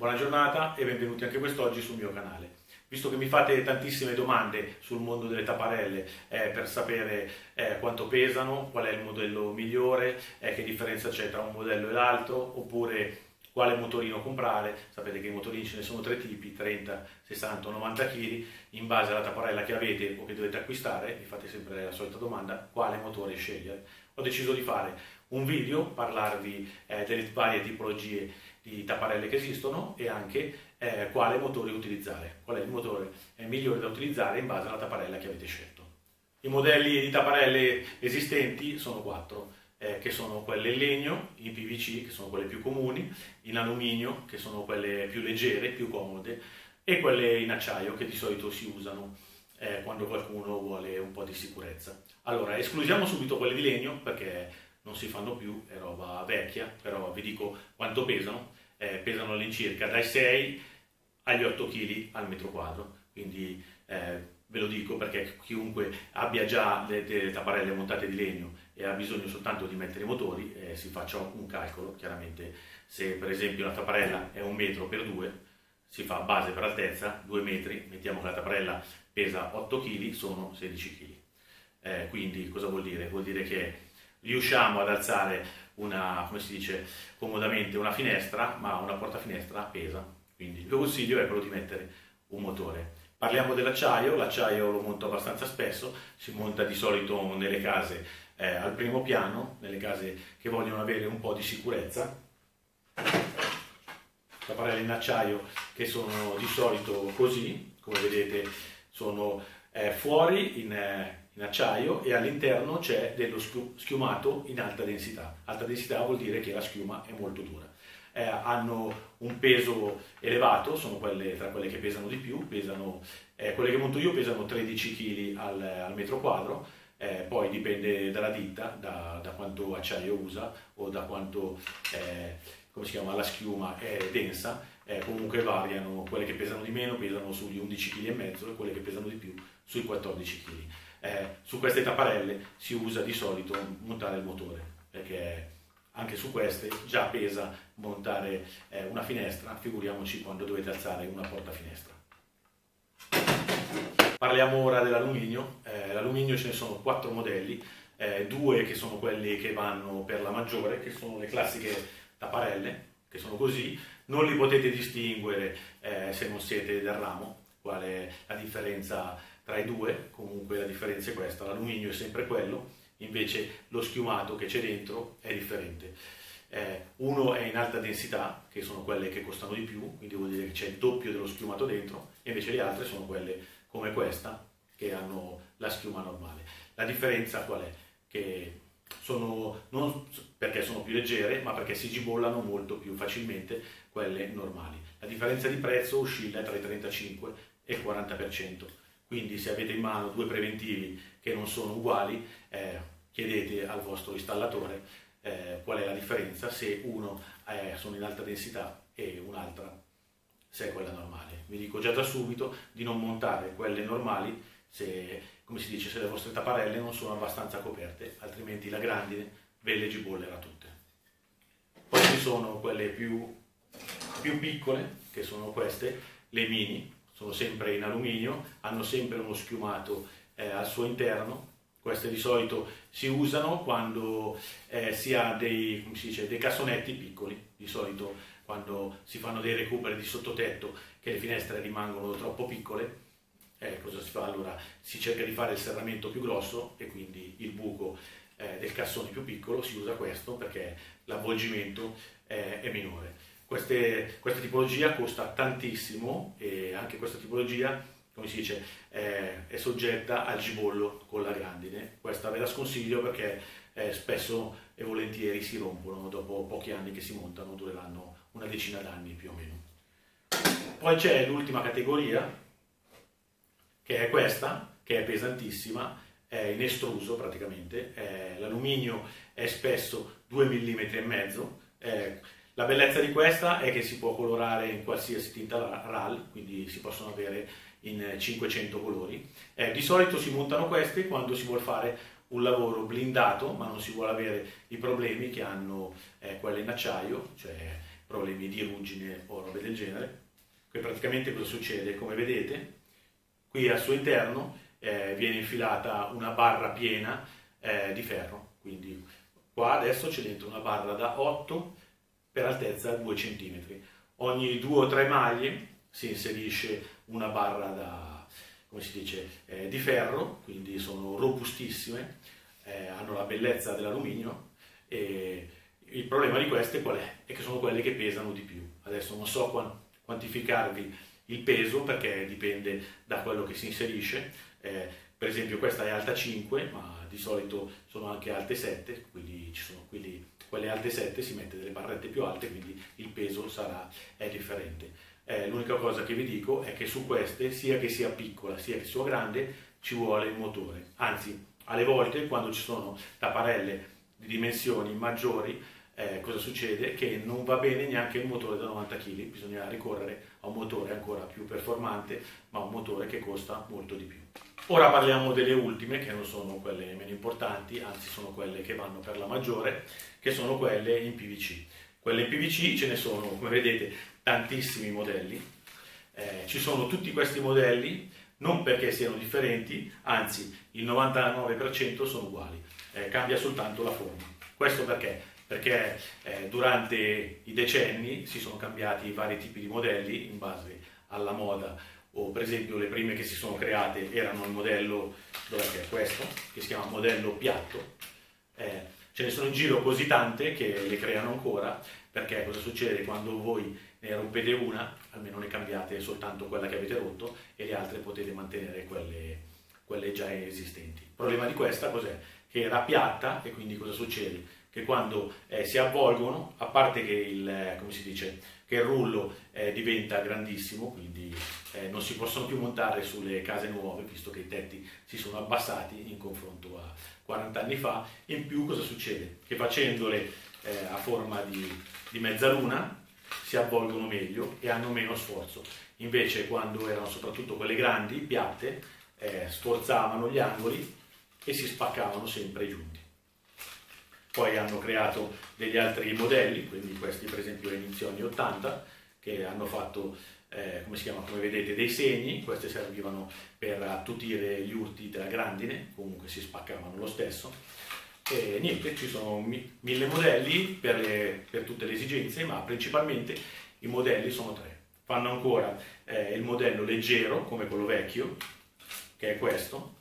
Buona giornata e benvenuti anche quest'oggi sul mio canale. Visto che mi fate tantissime domande sul mondo delle tapparelle per sapere quanto pesano, qual è il modello migliore, che differenza c'è tra un modello e l'altro, oppure quale motorino comprare, sapete che i motorini ce ne sono tre tipi, 30, 60 o 90 kg, in base alla tapparella che avete o che dovete acquistare, vi fate sempre la solita domanda, quale motore scegliere. Ho deciso di fare un video, parlarvi delle varie tipologie di tapparelle che esistono e anche quale motore utilizzare, qual è il motore migliore da utilizzare in base alla tapparella che avete scelto. I modelli di tapparelle esistenti sono quattro, che sono quelle in legno, in PVC, che sono quelle più comuni, in alluminio, che sono quelle più leggere, più comode, e quelle in acciaio, che di solito si usano quando qualcuno vuole un po' di sicurezza. Allora, escludiamo subito quelle di legno, perché non si fanno più, è roba vecchia, però vi dico quanto pesano. Pesano all'incirca dai 6 agli 8 kg al metro quadro, quindi ve lo dico perché chiunque abbia già delle tapparelle montate di legno e ha bisogno soltanto di mettere i motori, si faccia un calcolo. Chiaramente se per esempio la tapparella è 1 metro per 2, si fa base per altezza, 2 metri, mettiamo che la tapparella pesa 8 kg, sono 16 kg. Quindi cosa vuol dire? Vuol dire che riusciamo ad alzare come si dice comodamente, una finestra, ma una portafinestra pesa. Quindi il mio consiglio è quello di mettere un motore. Parliamo dell'acciaio. L'acciaio lo monto abbastanza spesso, si monta di solito nelle case al primo piano, nelle case che vogliono avere un po' di sicurezza. Tapparelle in acciaio che sono di solito così, come vedete sono fuori in acciaio e all'interno c'è dello schiumato in alta densità. Alta densità vuol dire che la schiuma è molto dura. Hanno un peso elevato, sono tra quelle che pesano di più, quelle che monto io pesano 13 kg al metro quadro, poi dipende dalla ditta, da quanto acciaio usa o da quanto come si chiama, la schiuma è densa. Comunque variano, quelle che pesano di meno pesano sugli 11,5 kg e quelle che pesano di più sui 14 kg. Su queste tapparelle si usa di solito montare il motore, perché anche su queste già pesa montare una finestra, figuriamoci quando dovete alzare una portafinestra. Parliamo ora dell'alluminio. L'alluminio ce ne sono 4 modelli, 2 che sono quelli che vanno per la maggiore, che sono le classiche tapparelle, che sono così. Non li potete distinguere se non siete del ramo. Qual è la differenza tra i due? Comunque la differenza è questa: l'alluminio è sempre quello, invece lo schiumato che c'è dentro è differente. Uno è in alta densità, che sono quelle che costano di più, quindi vuol dire che c'è il doppio dello schiumato dentro, e invece le altre sono quelle come questa, che hanno la schiuma normale. La differenza qual è? Che sono, non perché sono più leggere, ma perché si gibollano molto più facilmente quelle normali. La differenza di prezzo oscilla tra il 35 e il 40%, quindi se avete in mano 2 preventivi che non sono uguali, chiedete al vostro installatore qual è la differenza, se uno sono in alta densità e un'altra se è quella normale. Vi dico già da subito di non montare quelle normali se, come si dice, se le vostre tapparelle non sono abbastanza coperte, altrimenti la grandine ve le gibollerà tutte. Poi ci sono quelle più piccole, che sono queste, le mini, sono sempre in alluminio, hanno sempre uno schiumato al suo interno. Queste di solito si usano quando si ha dei cassonetti piccoli, di solito quando si fanno dei recuperi di sottotetto che le finestre rimangono troppo piccole. Cosa si fa? Allora si cerca di fare il serramento più grosso e quindi il buco del cassone più piccolo, si usa questo perché l'avvolgimento è minore. Questa tipologia costa tantissimo e anche questa tipologia, come si dice, è soggetta al gibollo con la grandine. Questa ve la sconsiglio perché spesso e volentieri si rompono dopo pochi anni che si montano, dureranno una decina d'anni più o meno. Poi c'è l'ultima categoria, che è questa, che è pesantissima, è in estruso praticamente. L'alluminio è spesso 2,5 mm. La bellezza di questa è che si può colorare in qualsiasi tinta RAL, quindi si possono avere in 500 colori. Di solito si montano queste quando si vuole fare un lavoro blindato, ma non si vuole avere i problemi che hanno quelle in acciaio, cioè problemi di ruggine o robe del genere. Qui praticamente cosa succede? Come vedete, qui al suo interno viene infilata una barra piena di ferro, quindi qua adesso c'è dentro una barra da 8 per altezza 2 cm. Ogni 2 o 3 maglie si inserisce una barra da, come si dice, di ferro, quindi sono robustissime, hanno la bellezza dell'alluminio, e il problema di queste qual è? È che sono quelle che pesano di più. Adesso non so quantificarvi il peso perché dipende da quello che si inserisce. Per esempio questa è alta 5, ma di solito sono anche alte 7, quindi ci sono quelle alte 7 si mette delle barrette più alte, quindi il peso è differente. L'unica cosa che vi dico è che su queste, sia che sia piccola sia che sia grande, ci vuole il motore. Anzi, alle volte quando ci sono tapparelle di dimensioni maggiori, cosa succede? Che non va bene neanche il motore da 90 kg, bisogna ricorrere a un motore ancora più performante, ma un motore che costa molto di più. Ora parliamo delle ultime, che non sono quelle meno importanti, anzi sono quelle che vanno per la maggiore, che sono quelle in PVC. Quelle in PVC ce ne sono, come vedete, tantissimi modelli. Ci sono tutti questi modelli, non perché siano differenti, anzi il 99% sono uguali, cambia soltanto la forma. Questo perché? Perché durante i decenni si sono cambiati vari tipi di modelli in base alla moda, o per esempio le prime che si sono create erano il modello, dov'è che è questo, che si chiama modello piatto. Ce ne sono in giro così tante che le creano ancora, perché cosa succede? Quando voi ne rompete una, almeno ne cambiate soltanto quella che avete rotto e le altre potete mantenere quelle già esistenti. Il problema di questa cos'è? Che era piatta, e quindi cosa succede? Che quando si avvolgono, a parte che come si dice, che il rullo diventa grandissimo, quindi non si possono più montare sulle case nuove, visto che i tetti si sono abbassati in confronto a 40 anni fa. In più cosa succede? Che facendole a forma di mezzaluna si avvolgono meglio e hanno meno sforzo. Invece quando erano soprattutto quelle grandi, piatte, sforzavano gli angoli e si spaccavano sempre i giunti. Poi hanno creato degli altri modelli, quindi questi per esempio inizio anni 80, che hanno fatto, come si chiama, come vedete, dei segni. Queste servivano per attutire gli urti della grandine, comunque si spaccavano lo stesso. E niente, ci sono 1000 modelli per tutte le esigenze, ma principalmente i modelli sono 3. Fanno ancora il modello leggero, come quello vecchio, che è questo.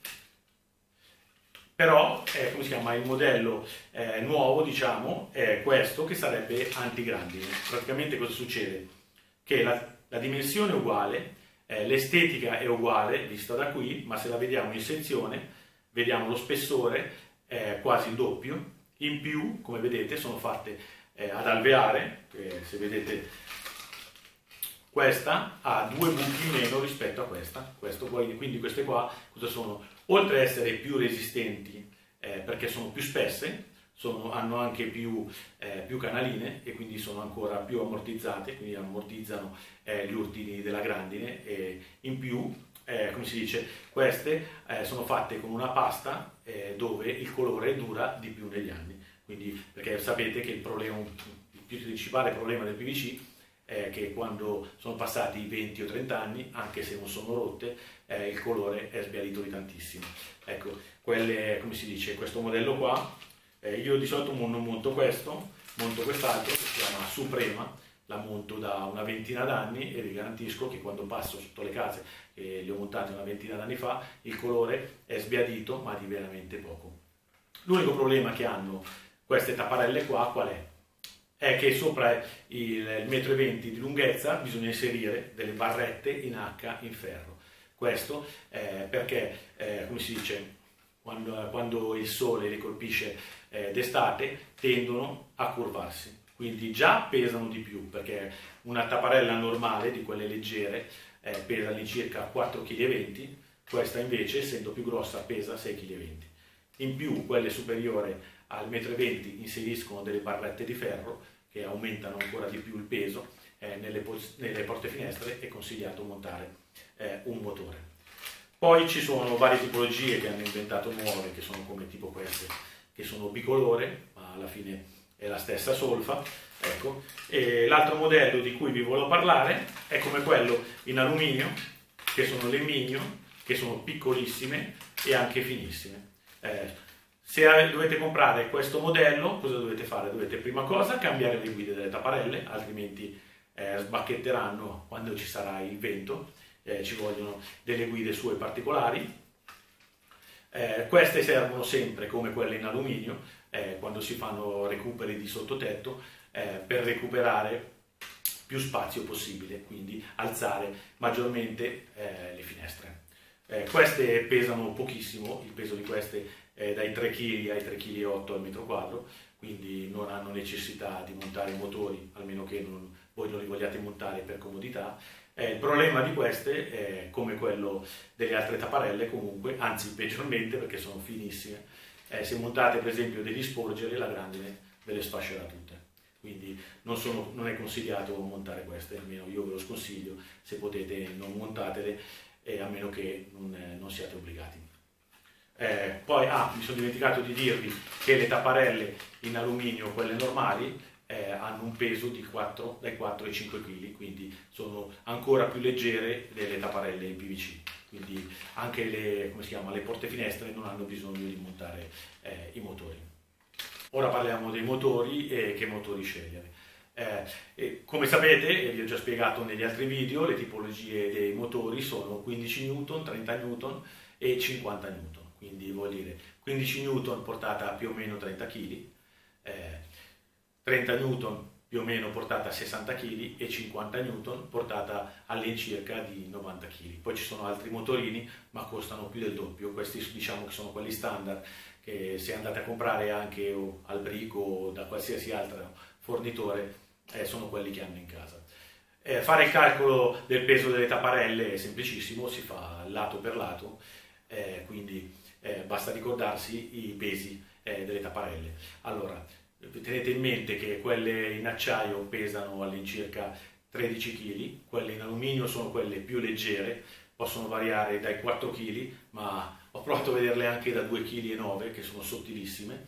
Però, come si chiama, il modello nuovo, diciamo, è questo, che sarebbe antigrandine. Praticamente cosa succede? Che la dimensione è uguale, l'estetica è uguale, vista da qui, ma se la vediamo in sezione, vediamo lo spessore quasi il doppio. In più, come vedete, sono fatte ad alveare, se vedete, questa ha 2 buchi in meno rispetto a questa. Quindi queste qua cosa sono? Oltre ad essere più resistenti perché sono più spesse, hanno anche più canaline e quindi sono ancora più ammortizzate, quindi ammortizzano gli urti della grandine, e in più, come si dice, queste sono fatte con una pasta dove il colore dura di più negli anni. Quindi, perché sapete che il principale problema del PVC che quando sono passati 20 o 30 anni, anche se non sono rotte, il colore è sbiadito di tantissimo. Ecco, come si dice, questo modello qua, io di solito non monto questo, monto quest'altro che si chiama Suprema, la monto da una ventina d'anni e vi garantisco che quando passo sotto le case, che le ho montate una ventina d'anni fa, il colore è sbiadito, ma di veramente poco. L'unico problema che hanno queste tapparelle qua qual è? È che sopra il 1,20 m di lunghezza bisogna inserire delle barrette in H in ferro. Questo perché, come si dice, quando il sole li colpisce d'estate tendono a curvarsi. Quindi già pesano di più, perché una tapparella normale di quelle leggere pesa all'incirca 4,20 kg, questa invece, essendo più grossa, pesa 6,20 kg. In più, quelle superiori al 1,20 m inseriscono delle barrette di ferro che aumentano ancora di più il peso. Nelle porte finestre è consigliato montare un motore. Poi ci sono varie tipologie che hanno inventato nuove, che sono come tipo queste, che sono bicolore, ma alla fine è la stessa solfa. Ecco. E l'altro modello di cui vi volevo parlare è come quello in alluminio, che sono le Minion, che sono piccolissime e anche finissime. Se dovete comprare questo modello, cosa dovete fare? Dovete prima cosa cambiare le guide delle tapparelle, altrimenti sbacchetteranno quando ci sarà il vento. Ci vogliono delle guide sue particolari. Queste servono sempre come quelle in alluminio quando si fanno recuperi di sottotetto per recuperare più spazio possibile, quindi alzare maggiormente le finestre. Queste pesano pochissimo, il peso di queste è dai 3 kg ai 3,8 kg al metro quadro, quindi non hanno necessità di montare motori, almeno che voi non li vogliate montare per comodità. Il problema di queste è come quello delle altre tapparelle comunque, anzi peggiormente perché sono finissime. Se montate per esempio degli sporgere, la grandine ve le sfascerà tutte. Quindi non è consigliato montare queste, almeno io ve lo sconsiglio, se potete non montatele, a meno che non siate obbligati. Poi mi sono dimenticato di dirvi che le tapparelle in alluminio, quelle normali, hanno un peso dai 4 ai 5 kg, quindi sono ancora più leggere delle tapparelle in PVC. Quindi anche le porte finestre non hanno bisogno di montare i motori. Ora parliamo dei motori e che motori scegliere. Come sapete, e vi ho già spiegato negli altri video, le tipologie dei motori sono 15 N, 30 N e 50 N. Quindi vuol dire 15 N portata a più o meno 30 kg, 30 N più o meno portata a 60 kg e 50 N portata all'incirca di 90 kg. Poi ci sono altri motorini, ma costano più del doppio. Questi diciamo che sono quelli standard, che se andate a comprare anche al Brico o da qualsiasi altro fornitore, sono quelli che hanno in casa. Fare il calcolo del peso delle tapparelle è semplicissimo, si fa lato per lato, quindi basta ricordarsi i pesi delle tapparelle. Allora, tenete in mente che quelle in acciaio pesano all'incirca 13 kg, quelle in alluminio sono quelle più leggere, possono variare dai 4 kg, ma ho provato a vederle anche da 2,9 kg, che sono sottilissime,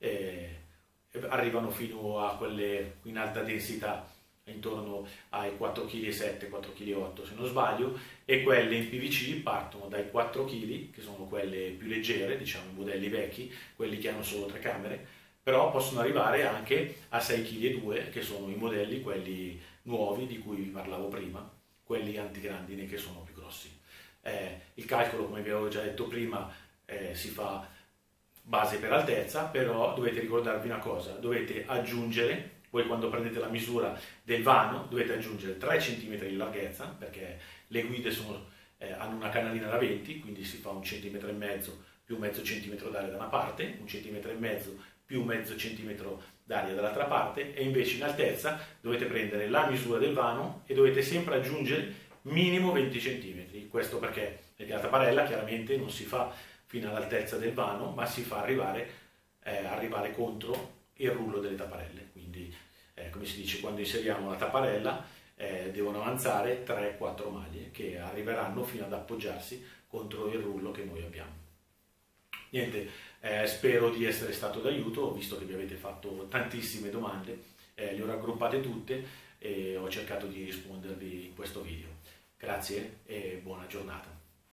arrivano fino a quelle in alta densità, intorno ai 4,7 kg, 4,8 kg se non sbaglio, e quelle in PVC partono dai 4 kg, che sono quelle più leggere, diciamo i modelli vecchi, quelli che hanno solo 3 camere, però possono arrivare anche a 6,2 kg, che sono i modelli, quelli nuovi di cui vi parlavo prima, quelli antigrandine che sono più grossi. Il calcolo, come vi avevo già detto prima, si fa base per altezza, però dovete ricordarvi una cosa, dovete aggiungere, voi quando prendete la misura del vano dovete aggiungere 3 cm di larghezza, perché le guide hanno una canalina da 20, quindi si fa 1,5 cm più mezzo centimetro d'aria da una parte, 1,5 cm più mezzo centimetro d'aria dall'altra parte, e invece in altezza dovete prendere la misura del vano e dovete sempre aggiungere minimo 20 cm. Questo perché la tapparella chiaramente non si fa fino all'altezza del vano, ma si fa arrivare contro il rullo delle tapparelle. Quindi, come si dice, quando inseriamo la tapparella devono avanzare 3-4 maglie che arriveranno fino ad appoggiarsi contro il rullo che noi abbiamo. Niente, spero di essere stato d'aiuto, ho visto che vi avete fatto tantissime domande, le ho raggruppate tutte e ho cercato di rispondervi in questo video. Grazie e buona giornata.